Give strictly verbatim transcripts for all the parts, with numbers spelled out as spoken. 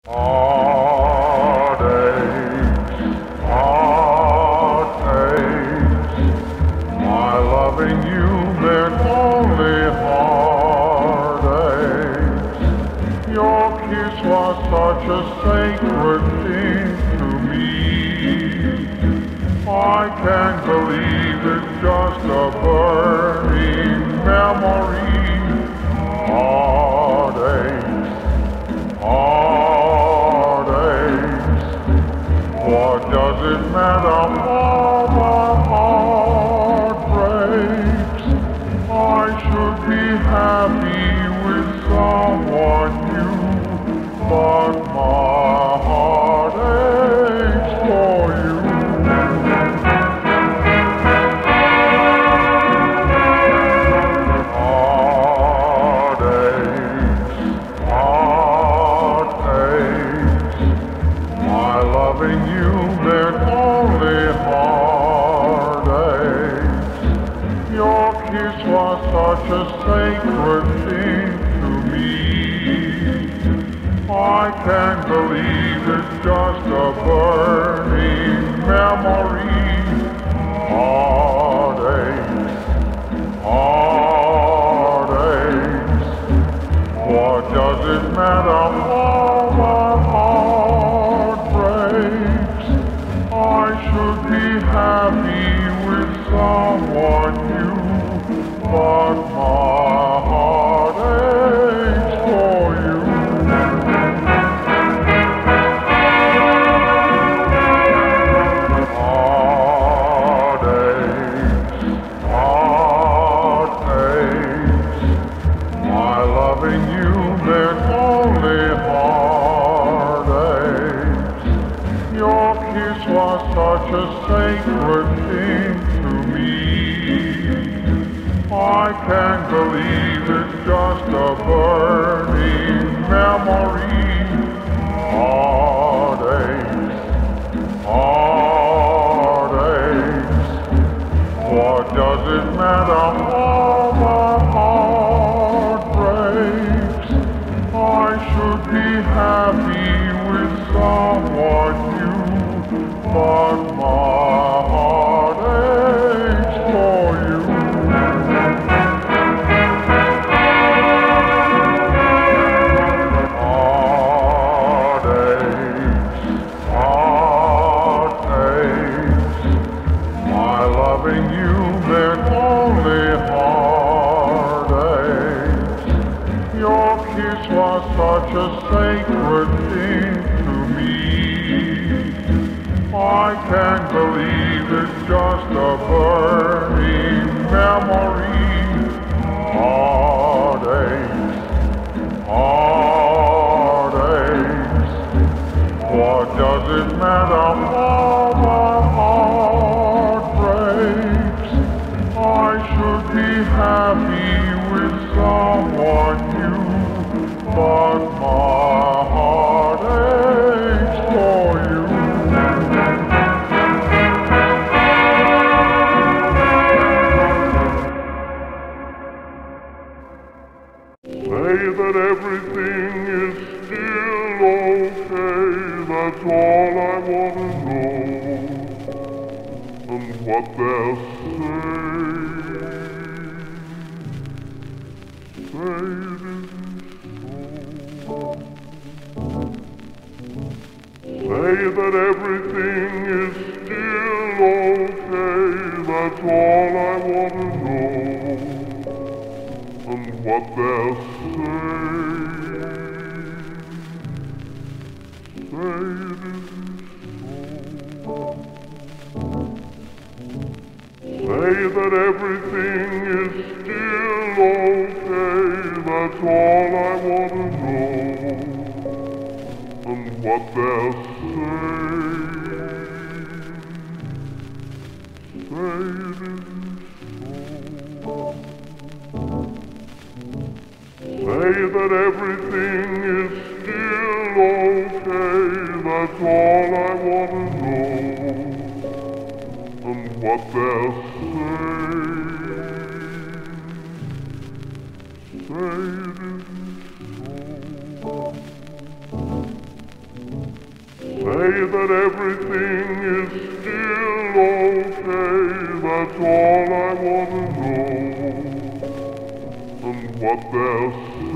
Heartaches, heartaches, my loving you meant only heartaches. Your kiss was such a sacred thing to me. I can't believe it's just a burning memory. Heartaches, heartaches, what does it matter how my heart breaks? I should be happy with someone new, but my heart aches for you. Heartaches, heartaches, my loving you meant only heartaches. Your kiss was such a sacred thing to me. I can't believe it's just a burning memory. Heartaches, heartaches, what does it matter how my heart breaks? I should be happy with someone new, but my heart aches for you. Heartaches, heartaches, my loving you meant only heartaches. Your kiss was such a sacred thing to me. I can't believe it's just a burning memory. Heartaches, heartaches, what does it matter how my heart breaks? I should be happy with someone new, but my heart aches for you. Heartaches, heartaches, my loving you meant only heartaches. Your kiss was such a sacred thing to me. I can't believe it's just a burning memory. Heartaches, heartaches, what does it matter how my heart breaks? I should be happy with someone new, but my heart aches for you. Say that everything is still okay, that's all I wanna know, and what they're saying, say it isn't so. Say that everything is still okay, that's all I wanna know, and what they're saying, say it isn't so. Say that everything is still okay, that's all I wanna know, and what they're saying, say it isn't so. Say that everything is still okay, that's all I wanna know, and what they're saying, say it isn't so. Say that everything is still okay, that's all I want to know. And what they're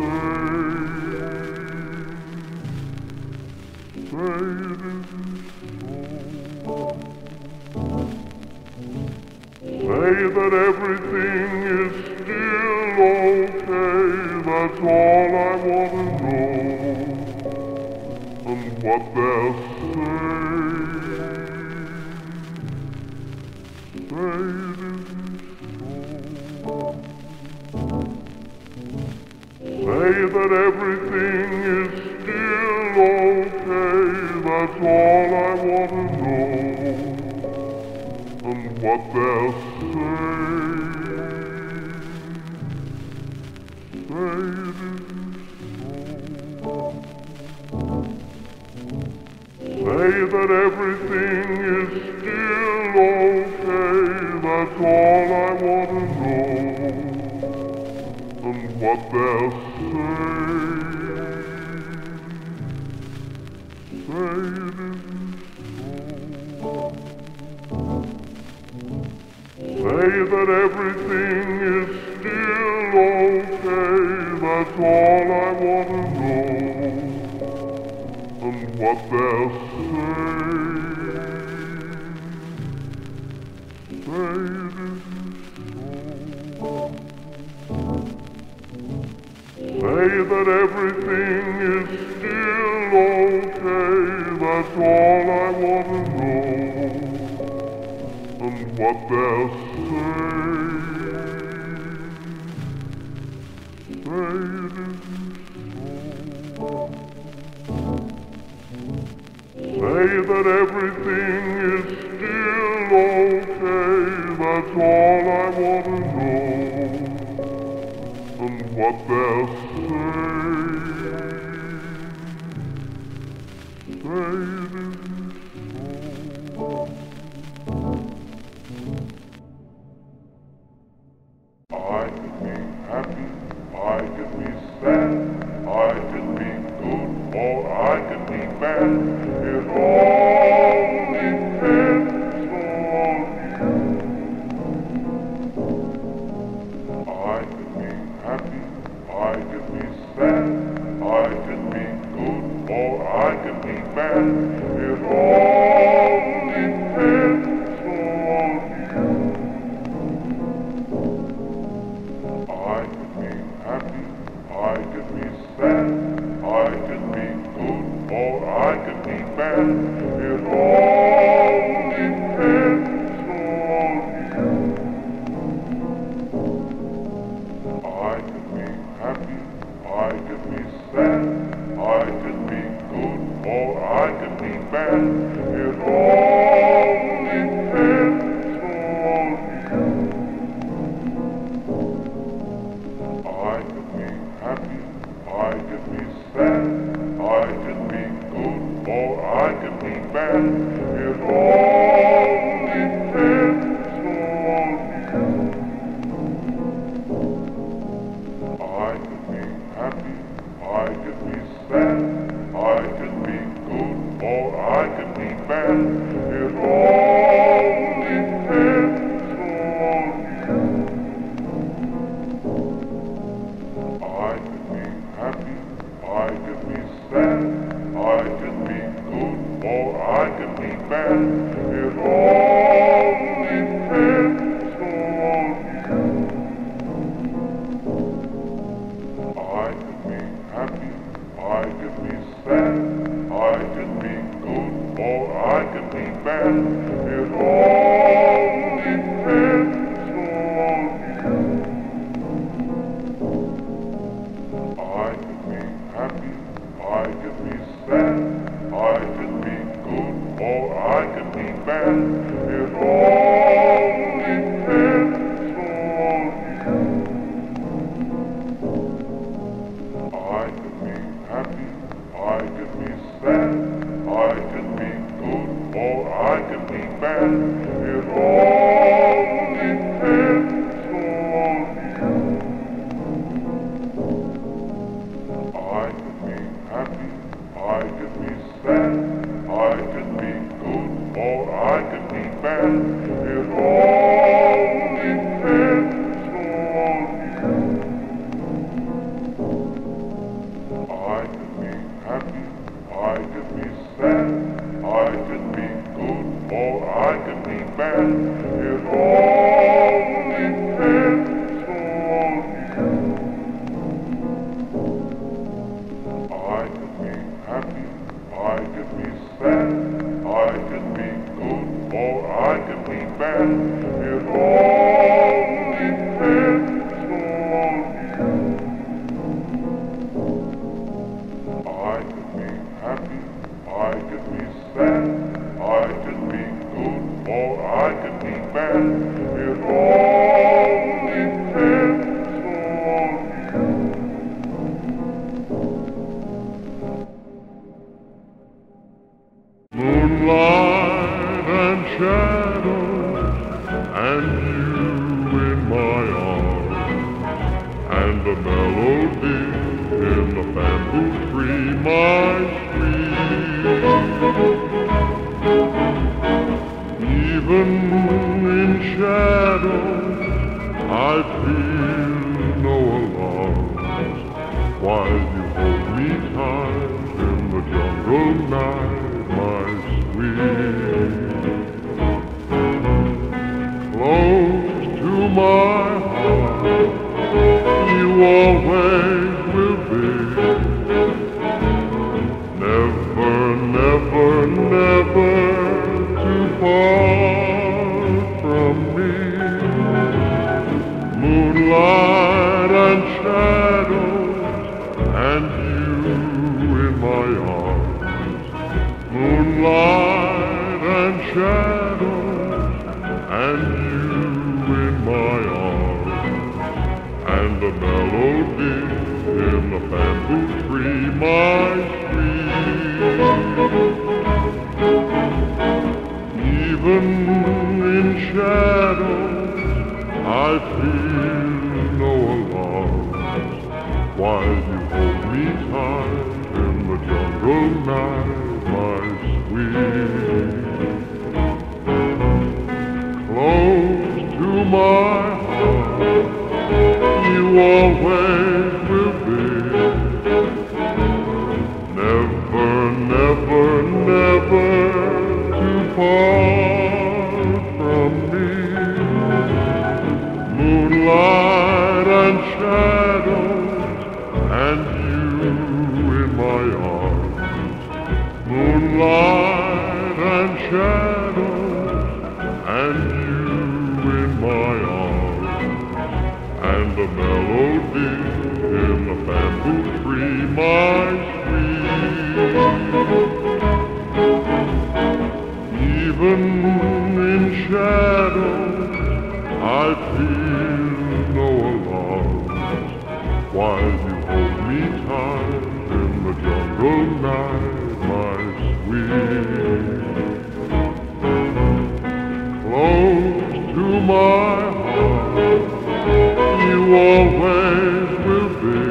saying, say it isn't so. Say that everything is still okay, that's all I want to know. And what they're saying, say it isn't so. Say that everything is still okay, that's all I want to know. And what they're saying, say it isn't so. Say that everything is still okay, that's all I want to know. And what they're saying, say it isn't so. Say that everything is still okay, that's all I want to know. And what they're saying, say it isn't so. Say that everything is still okay, that's all I want to know. And what they're saying, say it isn't so. Say that everything is still okay, that's all I want to know. And what they're saying, say it isn't so. I could be happy, I could be sad, I could be good, or I could be bad. It all depends on you. I could be happy, I could be sad, I could be good, or I could be bad. It all depends on you. I could be happy, I could be sad, I could be good, or I could be bad. It all depends on you. I could be happy, I could be sad, I could be good, or I could be bad. It all depends on you. I could be happy, I could be sad, I could be good, or I could be bad. It all depends on you. I could be happy, I could be sad, I could be good, or I could be bad. It all depends on you. I could be happy, I could be sad, I could be good, or I could be bad. It all depends on you. I could be happy, I could be sad, I could be good, or I could be bad. It all depends on you. I could be happy, I could be sad, I could be good, or I could be bad. It all depends on you. I could be happy, I could be sad, I could be good, or I could be bad. It all depends on you. I could be happy, I could be sad, I bad. It all depends on you. I could be happy, I could be sad, I could be good or I could be bad. It all depends on you. I could be happy, I could be sad, I could be good or I could be bad. It all depends on you. I could be happy, I could be sad, I could be good or I could be bad. It all depends on you. Moonlight and shadows, and you in my arms, and the melody in the bamboo tree, my sweet. Even in shadows, I feel no alarms, while you hold me tight in the jungle night, my sweet. Close to my heart, you always will be. Never, never, never to part from me. Moonlight and shadows, and you in my arms. Moonlight and shadows, and you in my arms, and the melody in the bamboo tree, my sweet. Even in shadows, I feel no alarms, while you hold me tight in the jungle night, my sweet. Close to my heart, you always will be. Never, never, never to part from me. Moonlight and shadows, and you in my arms. Moonlight and shadows, and you in my arms, and the melody in the bamboo tree, my sweet. Even in shadows, I feel no alarms, while you hold me tight in the jungle night, my sweet. Close to my heart, you always will be.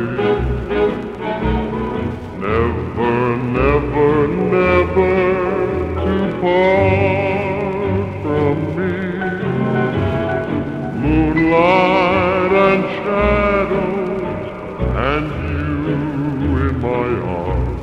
Never, never, never to part from me. Moonlight and shadows, and you in my arms.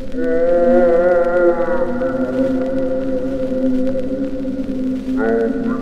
Oh,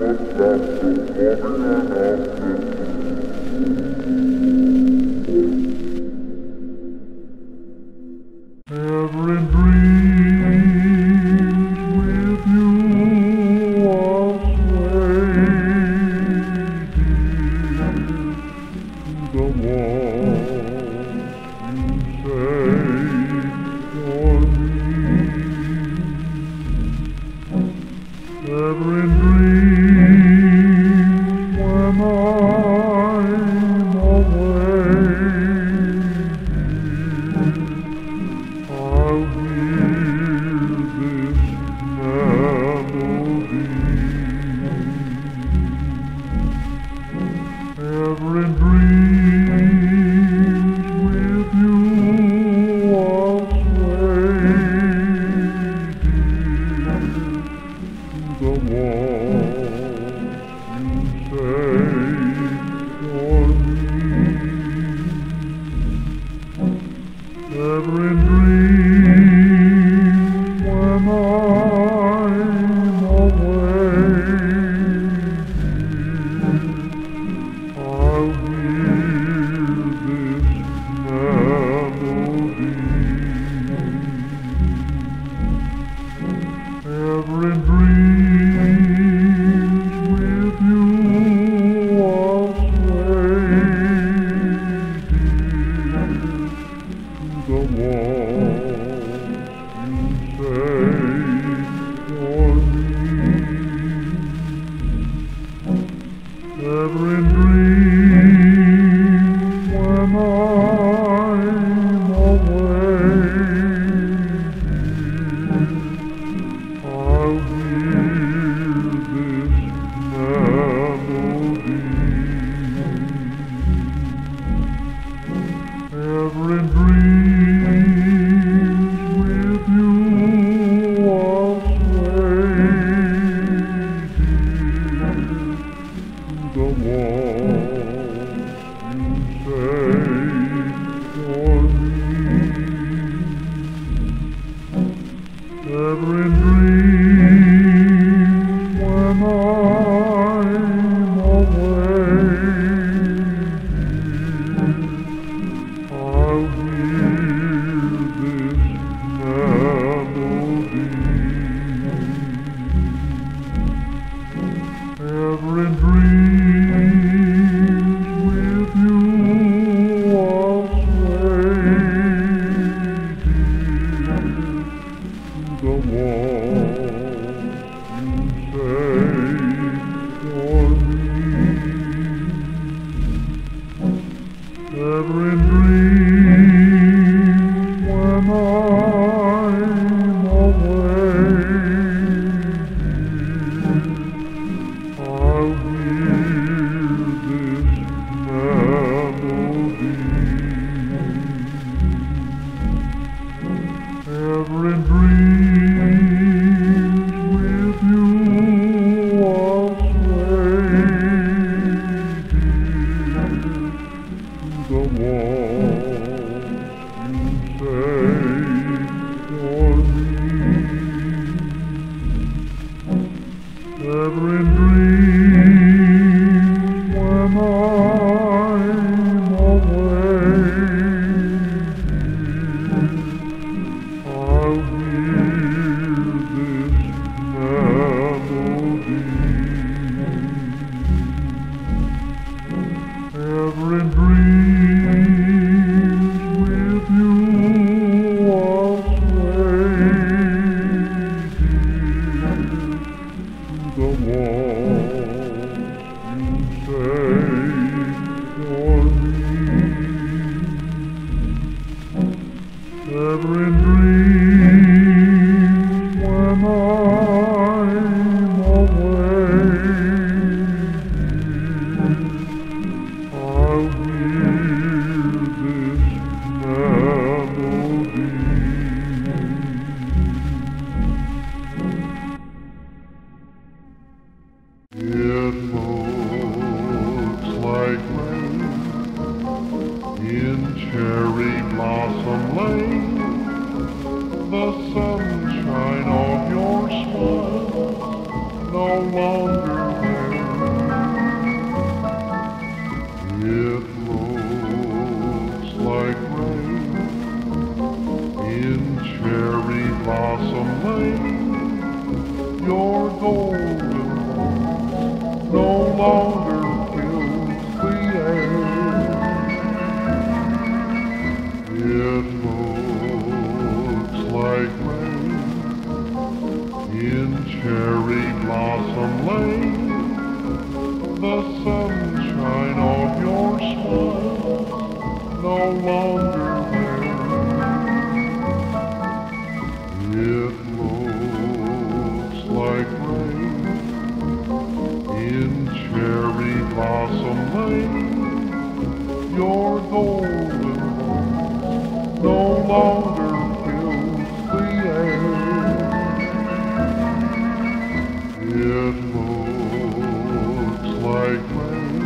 Every dream with you I'll sway to the walls you saved for me. Every dream when I'm away, I'll hear this melody. Every dream with you I'll sway to the walls you saved for me. Every dream when I'm away, I'll hear this melody. Every dream with you I'll sway to the walls you saved for me. Every dream when I'm away, I'll hear this melody. Every dream with you I'll sway to the walls you saved for me. Every dream when I'm away, I'll hear this melody. Every dream with you I'll sway to the walls you saved for me. Every dream when I'm away, I'll hear this melody. Every dream with you I'll sway to the walls you saved for me. Every dream when I'm away, I'll hear this melody. Every dream with you I'll sway to the walls longer fills the air. It looks like rain in Cherry Blossom Lane. The sunshine of your smile no longer there. It looks like rain in Cherry Blossom Lane. Your golden voice no longer fills the air. It looks like rain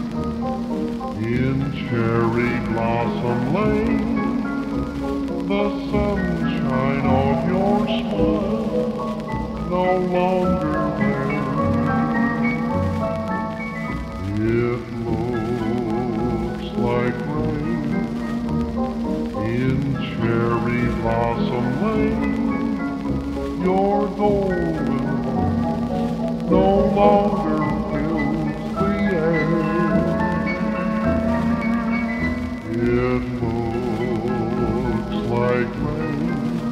in Cherry Blossom Lane. The sunshine of your smile no longer there. It looks like rain in Cherry Blossom Lane. Your golden voice no longer fills the air. It looks like rain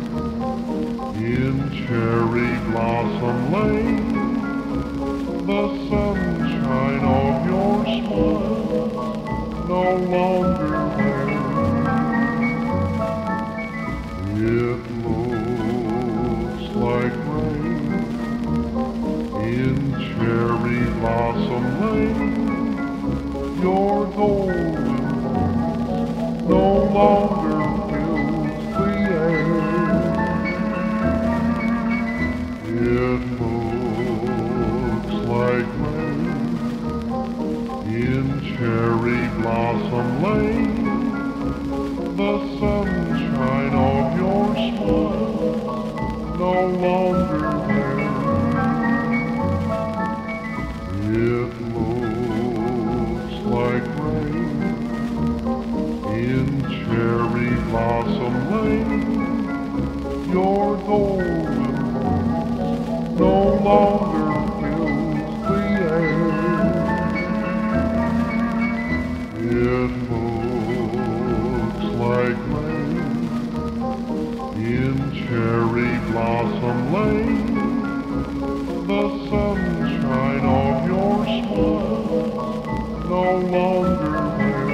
in Cherry Blossom Lane. The sunshine of your smile no longer there. It looks like rain in Cherry Blossom Lane. Your golden voice no longer fills the air. It looks like rain in Cherry Blossom Lane. The sunshine of your smile no longer there. It looks like rain in Cherry Blossom Lane. Your golden voice no longer fills the air. It looks like rain in Cherry Blossom Lane. The sunshine of your smile no longer there.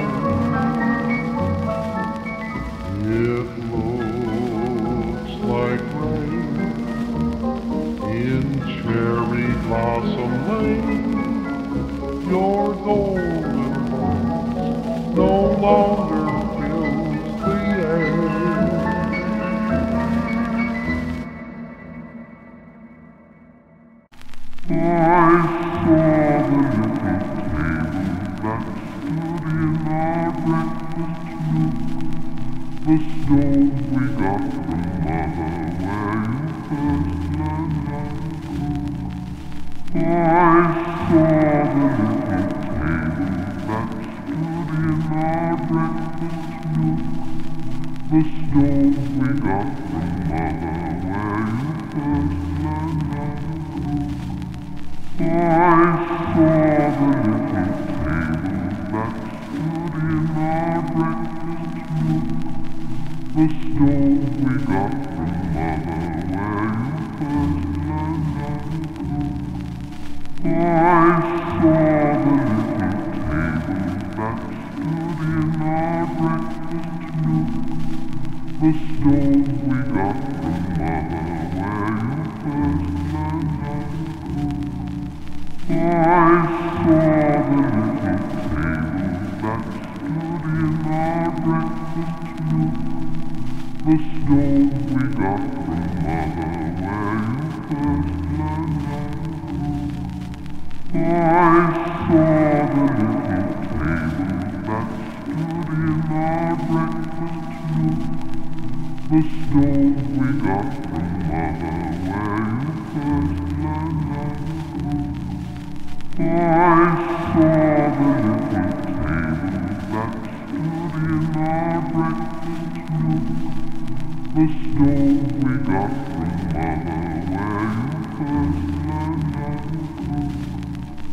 It looks like rain in Cherry Blossom Lane. Your golden voice no longer fills the air. I saw the little table that stood in our breakfast nook, the stove we got from Mother where you first learned how to cook. I saw the little table that stood in our breakfast nook, the stove we got from Mother where you first learned how to cook. I saw the little table that stood in our breakfast nook, the stove we got from Mother where you first learned how to cook. I saw the little table that stood in our breakfast nook, the stove we got from Mother where you first learned how to cook. I saw the little table that stood in our breakfast nook, the stove we got from Mother where you first learned how to cook. I saw the little table that stood in our breakfast nook, the stove we got from Mother where you first learned how to cook. I saw the little table that stood in our breakfast nook, the stove we got from Mother where you first learned how to cook. I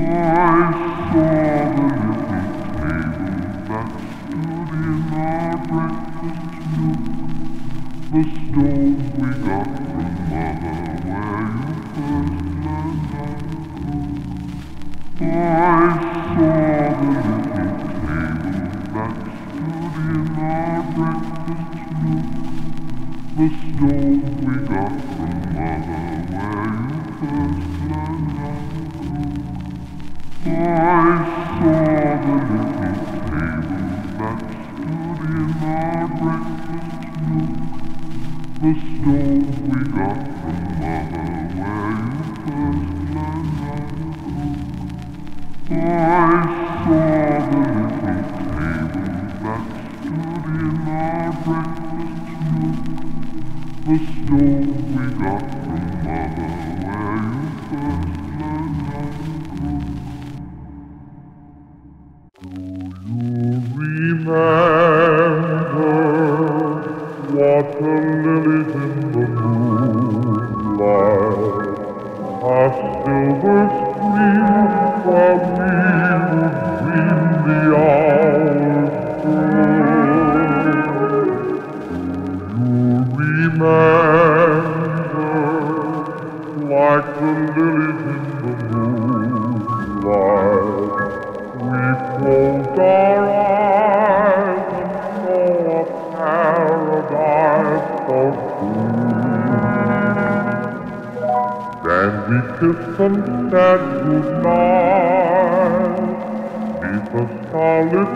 The stove we got from Mother, where you first learned how to cook. I saw the little table that stood in our breakfast nook. The stove we got from Mother, where you first learned how to cook. I saw the little table that stood in our breakfast nook. The stove we got from Mother, where you first learned how to cook. I saw the little table that stood in our breakfast nook. The stove we got from Mother, where you first learned how to cook. Do you remember water lilies in the moonlight, a silver stream where we would dream the hours through? Do you remember, like the lilies in the moonlight, we closed our eyes and saw a paradise for two? Then we kissed and said goodnight beneath a starlit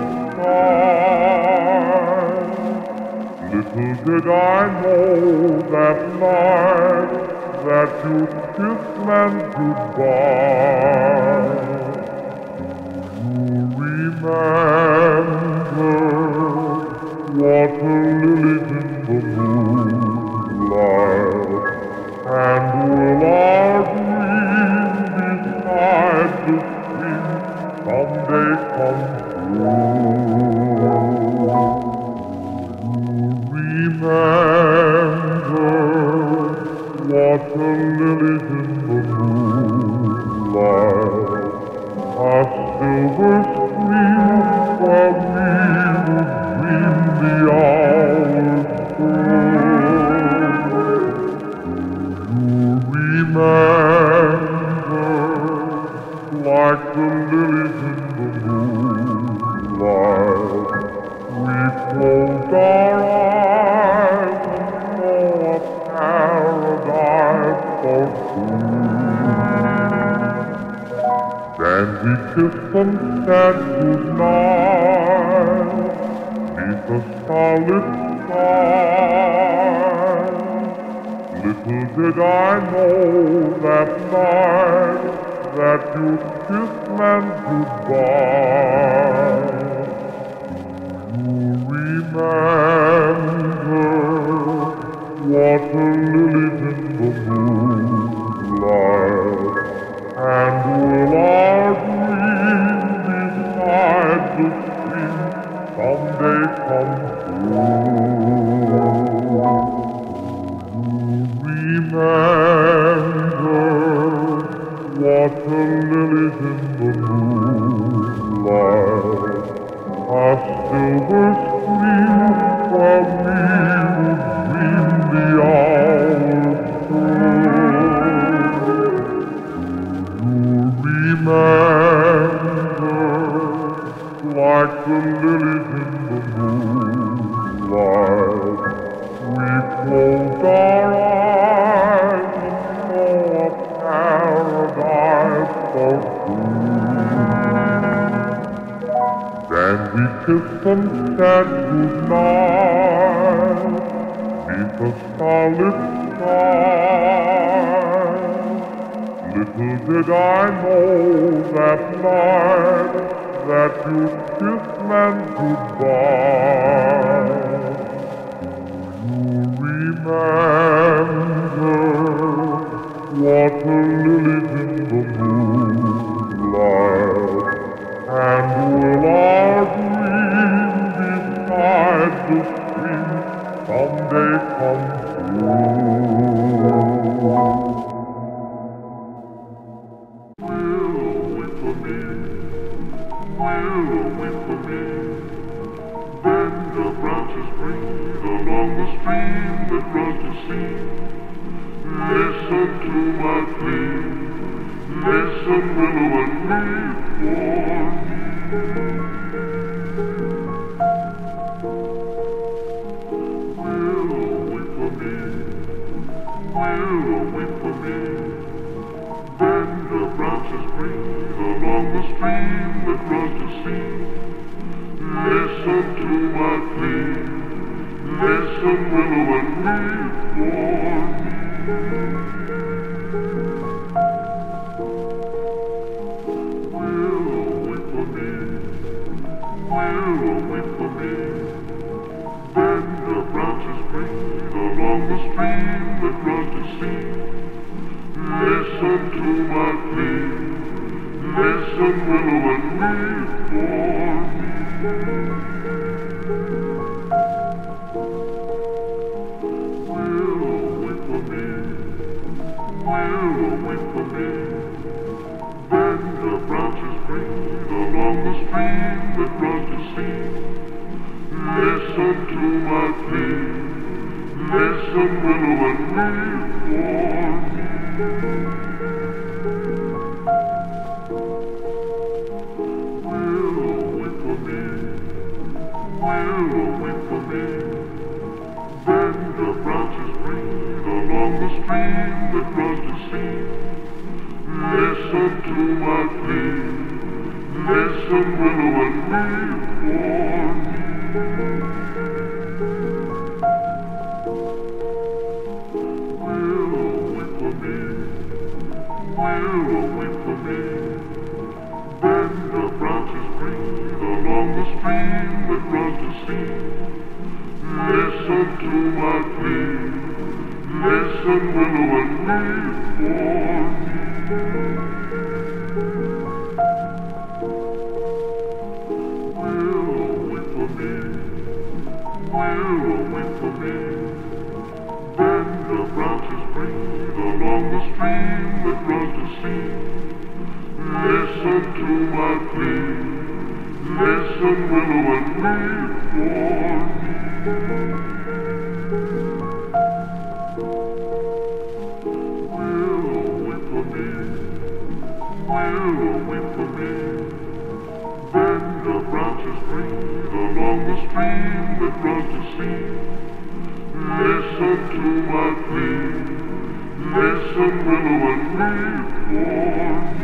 sky. Little did I know that night that you'd kiss meant goodbye. Do you remember water lilies in the moonlight? And will our dream beside the stream someday come true? Do you remember water lilies in the moonlight? A silver stream where we would dream the hours through. Do you remember, like the lilies in the moonlight, we closed our eyes and saw a paradise for two? Then we kissed and said goodnight beneath a starlit sky. Little did I know that night that you'd kiss meant goodbye. Do you remember water lilies in the moonlight? And will our dream beside the stream someday come true? Remember water lilies in the moonlight, a silver stream where we would dream the hours through. Remember, like the lilies in the moonlight, we closed our eyes and saw a paradise for two. Then we kissed and said goodnight beneath a starlit sky. Little did I know that night that you'd kiss meant goodbye. Do you remember water lilies in the moonlight? And will our dream beside the stream someday come true? Will we for me Willow, weep for me. Bend your branches breathe along the stream that runs to sea. Listen to my plea. Listen, willow, and weep for me. Willow, weep for me. Willow, weep for me. Bend your branches breathe along the stream that runs to sea. Listen to my plea. Listen, willow, and weep for me. Willow, weep for me. Willow, weep for me. Bend your branches breathe along the stream that runs to sea. Listen to my plea. Listen, willow, and weep for me. Willow, weep for me. Willow, weep for me. Bend your branches breathe along the stream that runs to sea. Listen to my plea. Listen, willow, and weep for me. Willow, weep for me. Willow, weep for me. Bend your branches breathe along the stream that runs to sea. Listen to my plea. Listen, willow, and weep for me. Willow, weep for me. Willow, weep for me. Bend your branches breathe along the stream that runs to sea. Listen to my plea. Listen, willow, and weep for me. Willow, weep for me. Willow, weep for me. Bend your branches breathe along the stream that runs to sea. Listen to my plea. Listen, willow, and weep for me. Willow, weep for me. Willow, weep for me. Bend your branches breathe along the stream that runs to sea. Listen to my plea. Listen, willow, and weep for me.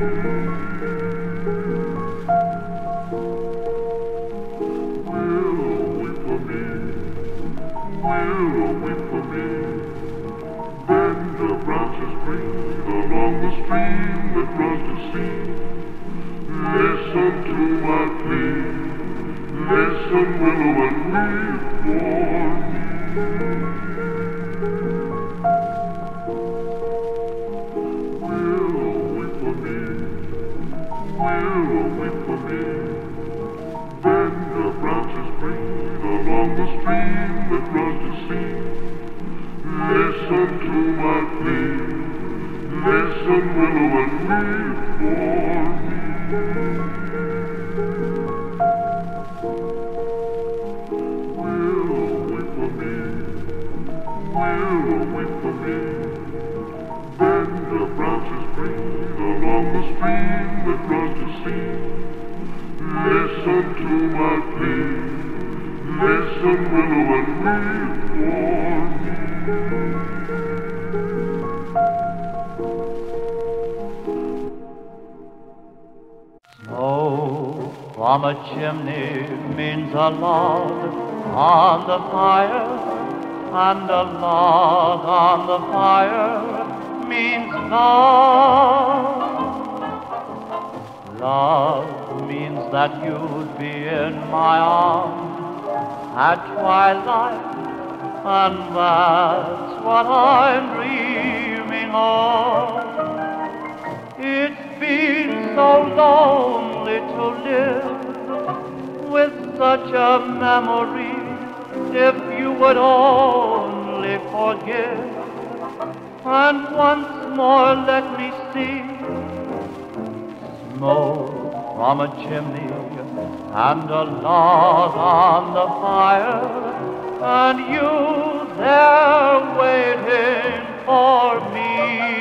Willow, weep for me. Willow, weep for me. Bend your branches breathe along the stream that runs to sea. Listen to my plea. Listen, willow, and weep for me. Willow, weep for me. Willow, weep for me. Bend your branches breathe along the stream that runs to sea. Listen to my plea. Listen, willow, and weep for me. Willow, weep for me. Willow, weep for me. Bend your branches breathe along the stream that runs to sea. Listen to my plea. Listen, willow, and weep for me. Smoke from a chimney means a log on the fire, and a log on the fire means love. Love means that you'd be in my arms at twilight, and that's what I'm dreaming of. It's been so lonely to live with such a memory. If you would only forgive, and once more let me see smoke from a chimney and a log on the fire, and you there waiting for me.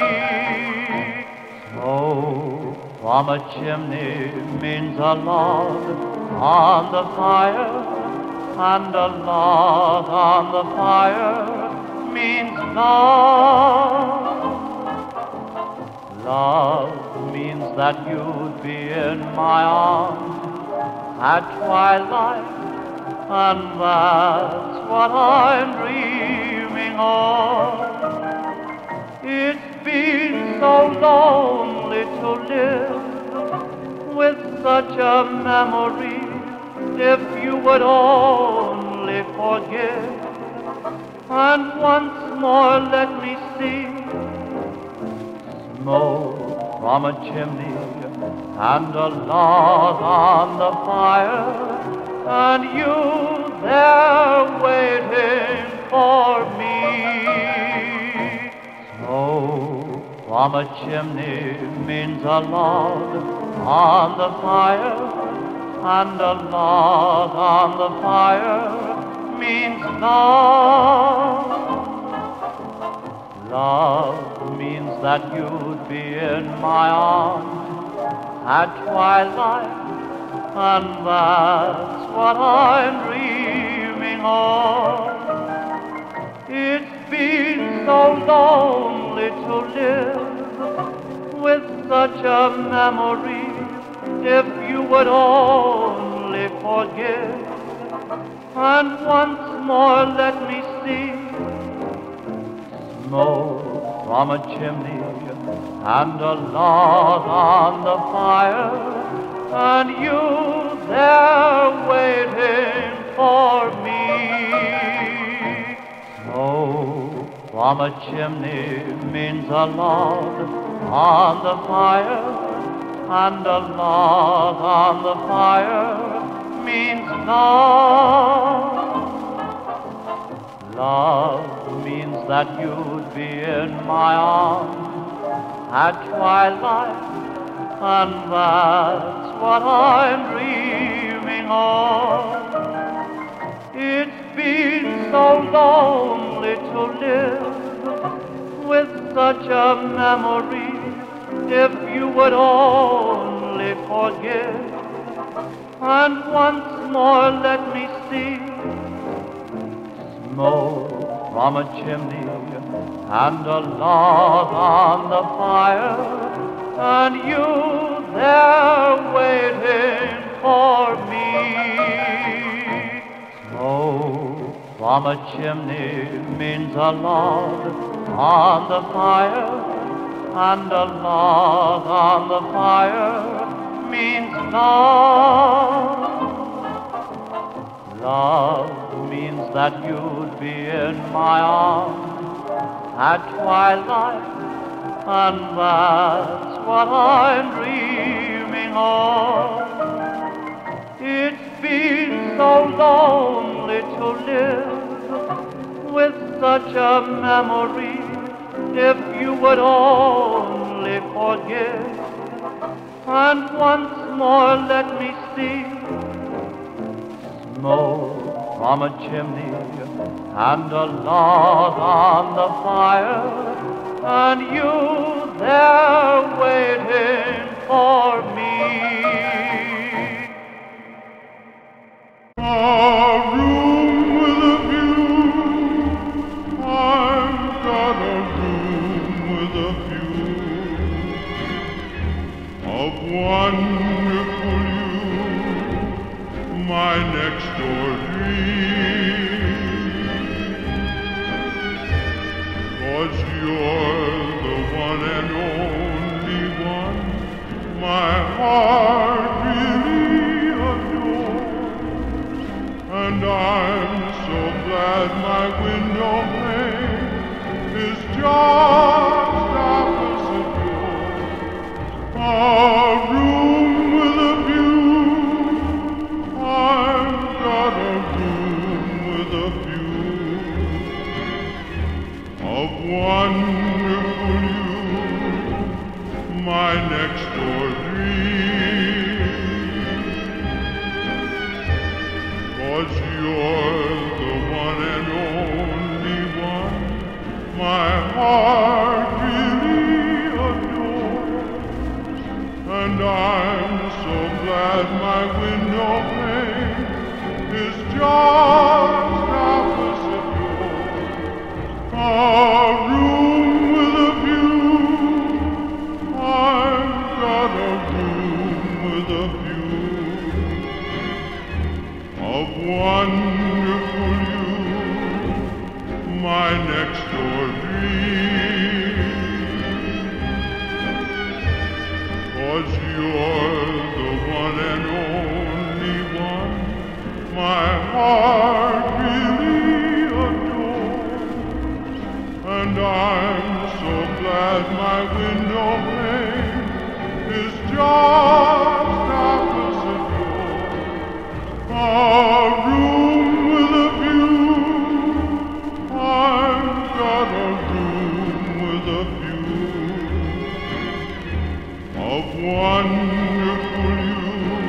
Smoke from a chimney means a log on the fire, and a log on the fire means love. Love means that you'd be in my arms at twilight, and that's what I'm dreaming of. It's been so lonely to live with such a memory. If you would only forgive, and once more let me see smoke from a chimney and a log on the fire, and you there waiting for me. Smoke from a chimney means a log on the fire, and a log on the fire means love. Love means that you'd be in my arms at twilight, and that's what I'm dreaming of. It's been so lonely to live with such a memory. If you would only forgive, and once more let me see smoke from a chimney and a log on the fire, and you there waiting for me. Smoke from a chimney means a log on the fire, and a log on the fire means love. Love means that you'd be in my arms at twilight, and that's what I'm dreaming of. It's been so lonely to live with such a memory. If you would only forgive, and once more let me see smoke from a chimney and a log on the fire, and you there waiting for me. Smoke from a chimney means a log on the fire, and a log on the fire means love. Love means that you'd be in my arms at twilight, and that's what I'm dreaming of. It's been so lonely to live with such a memory. If you would only forgive, and once more let me see smoke from a chimney and a log on the fire, and you there waiting for me. A room with a view. I've got a room with a view of wonderful you, my next door dream. 'Cause you're the one and only one my heart really adores, and I'm so glad my window pane is just opposite yours. A room with a view. I've got a room with a view of wonderful you, my next door dream. so glad my window pane is just opposite yours. A room with a view. I've got a room with a view of wonderful you, my next door dream. 'Cause you're the one and only one my heart really adores. And I'm so glad my window pane is just opposite yours. A room with a view. I've got a room with a view of wonderful you,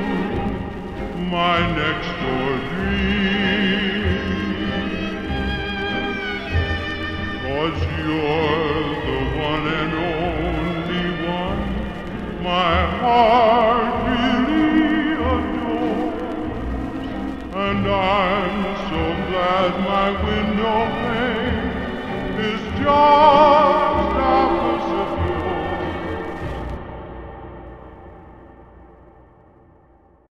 my next door dream. 'Cause you're the one and only one my heart really adores. And I'm so glad my window pane is just